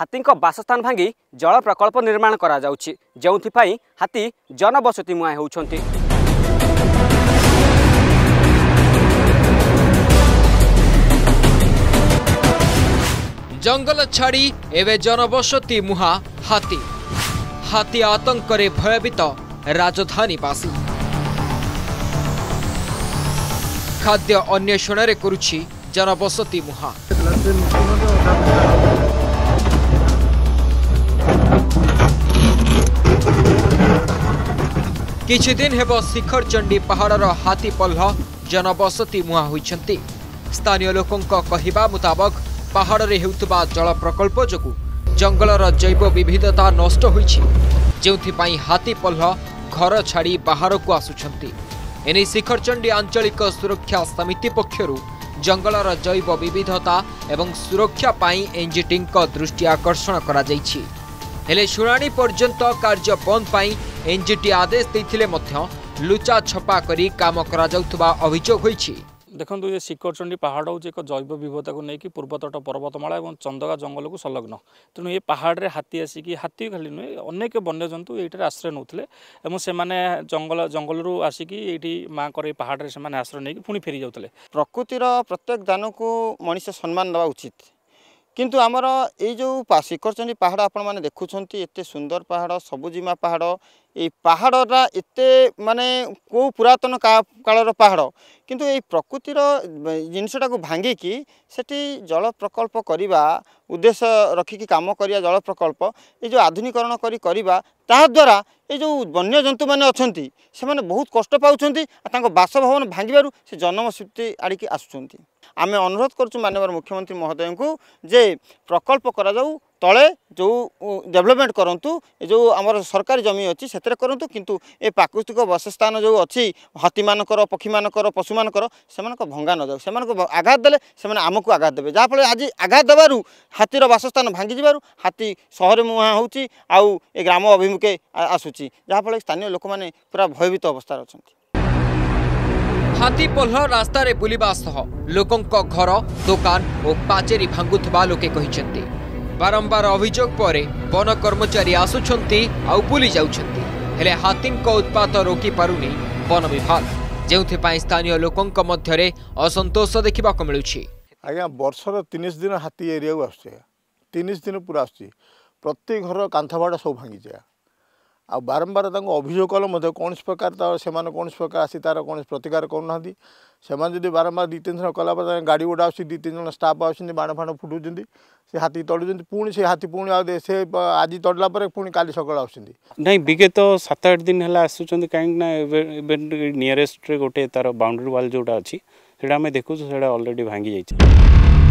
हाथी बासस्थान भांगी जल प्रकल्प निर्माण करा जाउछि, जेउथिपाई हाथी जनबसति मुहां होउछन्ति। जंगल छाड़ी एवं जनबसति मुहां हाथी हाथी आतंक भयभीत राजधानीवासी। खाद्य अन्वेषण रे करुछि जनबसति मुहां। किछि दिन हेब शिखरचंडी पहाड़र हाथी पल्ह जनबसति मुहां होइछन्ति। स्थानीय लोकंक कहिबा मुताबक पहाड़ रे हेउतबा जल प्रकल्प जोगु जंगलर जैव विविधता नष्ट होइछि, जेउथिपाई हाथी पल्ह घर छाड़ी बाहर को आसुछन्ति। एने शिखरचंडी आंचलिक सुरक्षा समिति पक्षरु जंगलर जैव विविधता एवं सुरक्षा पाई एनजीटी दृष्टि आकर्षण करा जाइछि। हेले शुणाणी पर्यंत कार्य बंद पाई एनजीटी आदेश देथिले मध्य लुचा छपा करी काम करा जाउथबा अभियोग होइछि। देखो ये शिखरचंडी पहाड़ हूँ एक जैव विविधता को लेकिन पूर्वतट पर्वतमाला और चंदका जंगल को संलग्न। तेणु ये पहाड़ रे हाथी आसिक हाथी खाली नुहे अनेक वन्यजंतु ये आश्रय नौते और जंगल आसिक ये माँ कर पहाड़ से आश्रय नहीं पुणी फेरी जाते। प्रकृतिर प्रत्येक दान को मनीष सम्मान देवा उचित, किंतु आमर ये जो शिखरचंडी पहाड़ आपण मैंने देखुंत एत सुंदर पहाड़ सबुजिमा पहाड़ ये पहाड़ा एते माने को पुरातन कालर पहाड़, किंतु ये प्रकृतिर जिनसटा को भांगिकी सेठी जल प्रकल्प करवा उद्देश्य रखिकी काम करिया जल प्रकल्प ये जो आधुनिकरण करिबा ता द्वारा ये जो वन्य जंतु माने अछंती से माने बहुत कष्ट पाउछंती तांको बासभवन भांगिबारु से जन्मस्थिति आड़िकी आसुछंती। आमे अनुरोध करछु माननीय मुख्यमंत्री महोदय को जे प्रकल्प करा जाऊ तले जो डेवलपमेंट करंतु जो आमर सरकारी जमी अच्छी से करंतु, किंतु ए प्राकृतिक वासस्थान जो अच्छी हाथी मानकर पक्षी मानकर पशु मानकर से भंगा न जाऊ, से आघात देले से आमको आघात देवे, जहाँफल आज आघात देवारू हाथीर वासस्थान भांगी जारू हाथी सहर मुहां होउची आउ ए ग्राम अभिमुखे आसुची, जहाँफल स्थानीय लोक मैंने पूरा भयभीत अवस्था अछंती। हाथी पल्ह रास्ता रे बुलिबा सह लोकंक घर दुकान और पाचेरी भांगुथबा लोके कहिसेंती। बारंबार अभियोग पर वन कर्मचारी आसुछंती आउ बुली जाउछंती, हेले हाथींक उत्पात रोकी पारुनी वन विभाग, जेउथिपाई स्थानीय लोकंक मध्यरे असंतोष देखिबा को मिलुछि। आज्ञा वर्षर 30 दिन हाथी एरिया को आसुचे, 30 दिन पूरा आसुची, प्रति घर कांथबाड़ा सब भांगी जाए आ बारंबार अभियोग कल कौन प्रकार से कौन प्रकार आसी तार कौन प्रतिकार करना से बारंबार 2-3 दिन कला गाड़ी गोटा आस 2-3 जन स्टाफ आस बाण फाण फुटुंट से हाथी तड़ुं पुणी से हाथी पुणी से आज तड़ला पुणी काली सकाल आस नहीं विगत 7-8 दिन है आसुँच कहीं नियरेस्ट गोटे तार बाउंड्री वाल जोटा अच्छी से आम देखु अलरेडी भांगी जाइए।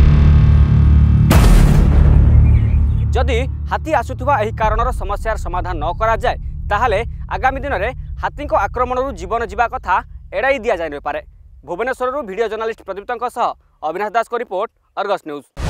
जदि हाथी आसुथुवा एही कारणर समस्यार समाधान न करा जाए ताहले आगामी दिन में हाथी आक्रमण जीवन जीवा कथा एड़ाई दिया जाए पारे। भुवनेश्वर वीडियो जर्नलिस्ट प्रदीप्त अविनाश दास को रिपोर्ट, अर्गस न्यूज।